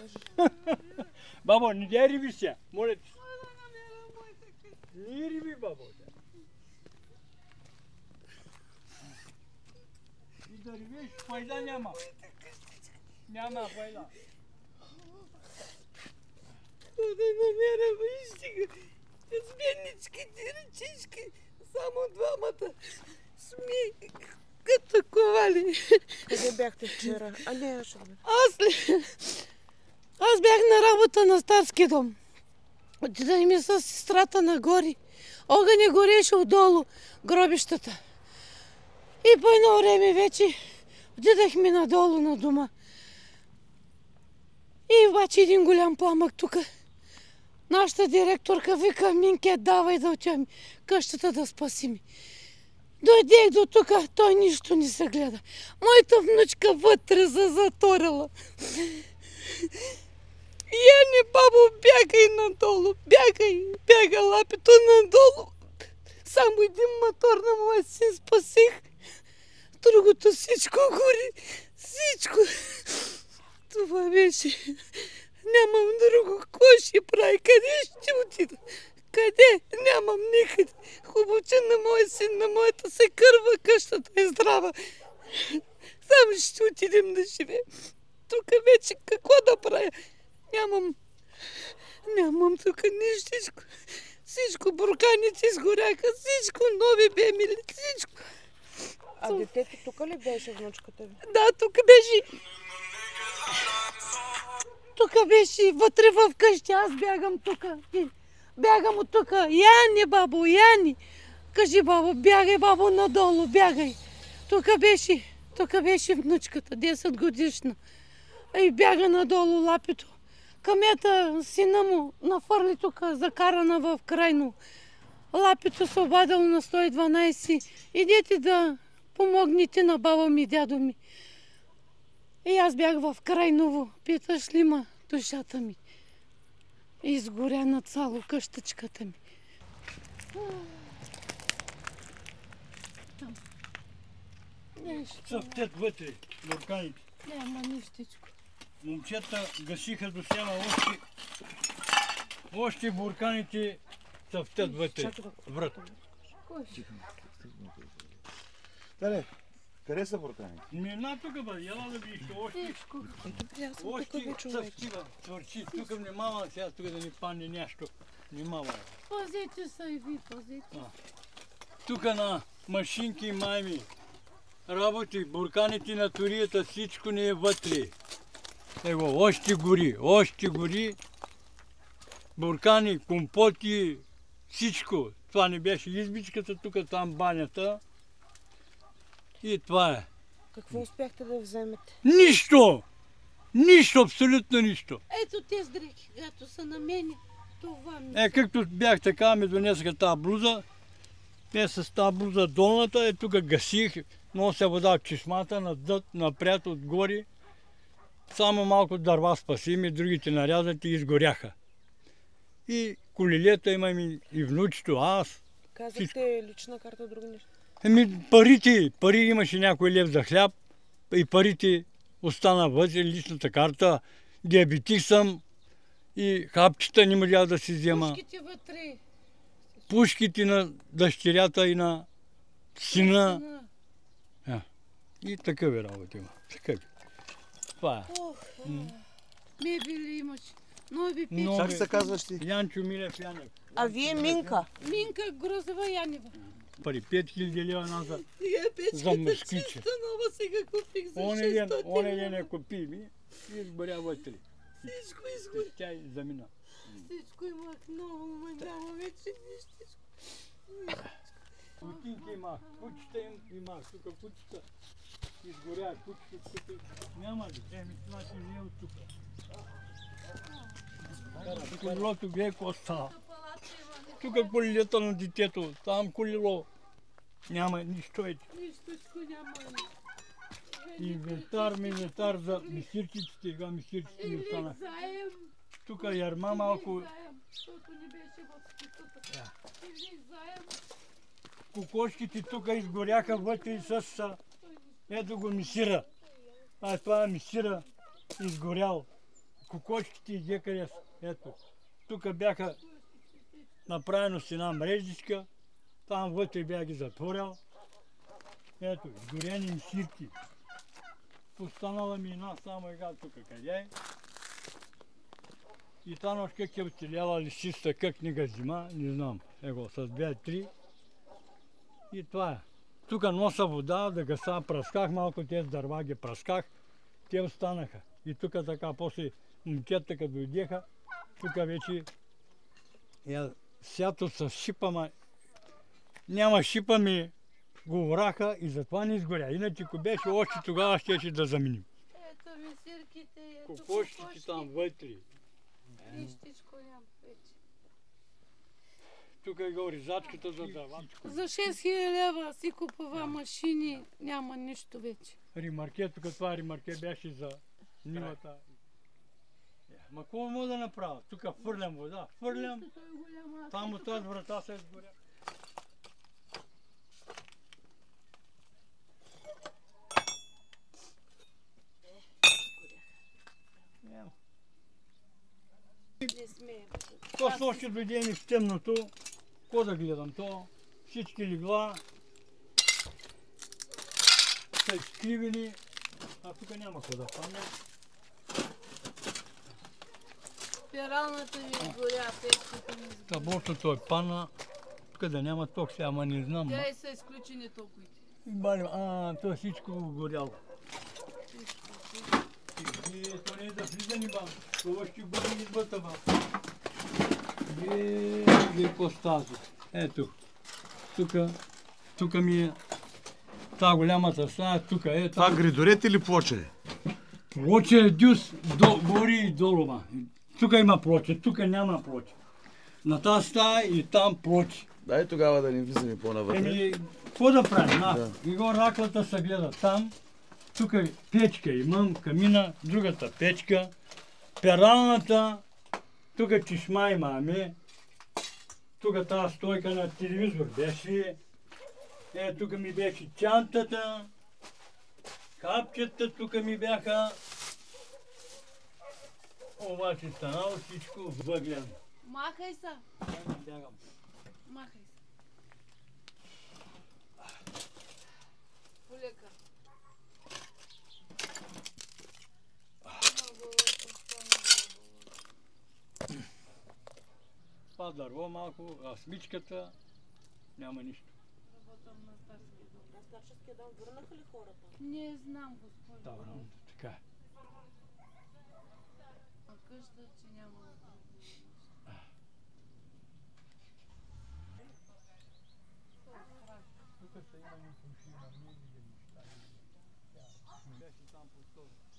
Бабо, не я риби сега, моля ти. Не риби, бабо. И да рибиш, файда няма. Няма файда. Да намеря, вижте го. Сменничките ръчички, само двамата сме като ковали. Къде бяхте вчера? А не, аз Аз бях на работа на Старски дом. Отидах ми с сестрата нагоре. Огъня гореше отдолу гробищата. И по едно време вече отидахме надолу на дома. И обаче един голям пламък тук. Нашата директорка вика: Минке, давай да отиваме къщата да спасим. Дойдех до тук, той нищо не се гледа. Моята внучка вътре заторила. Яне, бабо, бягай надолу, бяга лапето надолу. Само един мотор на моя син спасих. Другото всичко гори, всичко. Това беше. Нямам друго. Какво ще прави? Къде ще отида? Къде? Нямам никъде. Хубаво, че на моя син, на моята се кърва, къщата е здрава. Само ще отидем да живеем. Тук вече какво да правя? Нямам тук нищичко. Всичко, бурканите изгоряха, всичко, нови бемили, всичко. А детето тук ли беше, внучката ви? Да, тук беше. Тук беше, вътре в къщи. Аз бягам тук. Бягам от тук. Яни, бабо, Яни. Кажи, бабо, бягай, бабо, надолу, бягай. Тук беше внучката, 10 годишна. И бяга надолу лапето. Камета, сина му, нафърли тук, закарана в крайно. Лапето се обадило на 112. Идете да помогнете на баба ми, дядо ми. И аз бях в Крайново. Питаш ли ма душата ми? Изгоря на цяло къщичката ми. Цъфтят вътре, бурканите. Няма нищичко. Момчета гасиха до сяна още бурканите цъфтят вътре. Врат. Дале, къде са бурканите? Мина тук бъде, ела да видиш още. Още цъфтива, твърчи. Тук внимава, сега тук да ни падне нещо. Внимава. Пазете се и ви, пазете. Тук на машинки и майми работи, бурканите на турията, всичко не е вътре. Его, още гори. Буркани, компоти, всичко. Това не беше избичката, тук там банята. И това е. Какво успяхте да вземете? Нищо! Нищо, абсолютно нищо. Ето тези дрехи, като са на мене. Това ми. Както бях така, ми донесаха тази блуза. Не с тази блуза долната, тук гасих, нося вода от чешмата, надзад, напред, отгоре. Само малко дърва спасим и другите нарязат и изгоряха. И колелета имам и внучето, аз. Казахте лична карта, други неща? Пари имаше някой лев за хляб и парите остана вътре, личната карта. Диабетик съм и хапчета не можа да си взема. Пушките вътре. Пушките на дъщерята и на сина. И такъви работи има. Това е. Мебели имаш. Нови печки. Как се казваш ти? Янчо Милев Янев. А вие Минка? Минка Грозева Янева. Пари 5000 лева назад. За мъжкиче. Чиста нова сега купих за 600 лева. Оне не купи ми и изгоря вътре. Всичко изгоря. Тя замина. Всичко имах много, но няма вече нищичко. Кутинки имах, кучета имах, тук кучета изгоря, кучета няма ли? Значи не е от тук. Колелото гледай какво става. Тук колелето на детето, там колело. Няма нищо вече. Нищичко няма. Инвентар за мисирчиците, сега мисирчиците не останах. Тук ярма малко. Защото не беше в скутата. Кокошките тук изгоряха вътре с... Ето го мисира. Това е мисира изгорял. кокошките и гекаря. Ето, тук бяха направено с една мрежичка, там вътре бях ги затворил. Ето, изгорени сирки. Останала ми една само ега тук къде е. И там още как е оцеляла лисиста, как не га зима, не знам. Его, с 2-3. И това е. Тук носа вода, да гаса пръсках малко, тези дърва ги пръсках. Те останаха. И тук така, после момчета като дойдеха, тук вече сято с шипа, няма шипа ми го враха и затова не изгоря. Иначе ако беше още тогава, щеше да заменим. Ето ми сирките, ето Кокошките там вътре. Нищичко нямам вече. Тук е го ризачката за дърва. За 6000 лева си купува машини, няма нищо вече. Ремарке, тук това ремарке беше за нивата. Ма какво мога да направя? Тук хвърлям вода, хвърлям, там от тази врата се изгоря. Не смеем. То ще дойде ми в темното, какво да гледам то, всички легла са изкривени, а тук няма какво да падне. Пералната ми изгоря, печката ми изгоря. Таблото е пана, тук да няма ток сега, ама не знам. Тя и са изключени токовите. То всичко го горяло. То не е да влиза ни бам, това ще бъде избата бам. Вие по-стазо. Ето, тук ми е та голямата стая, тук е. Това гридорет или плоче? Плоче е дюс, горе и долу, ма. Тук има плоче, тук няма плоче. На тази стая и там плоче. Дай тогава да не влизаме по-навътре. Какво да правим? Да. И го раклата се гледа там. Тук печка имам, камина, другата печка, пералната, тук чешма имаме, тук тази стойка на телевизор беше, тук ми беше чантата, капчета тук ми бяха, обаче станало всичко въглено. Махай се, Бягам. махай се. Полека. Това дърво малко, а смичката няма нищо. Работам на Старския дом. На Старшевския дом върнаха ли хората? Не знам, господи. Да, така е. А къща, че няма. Тук са има някакви неща. Беше там по стол.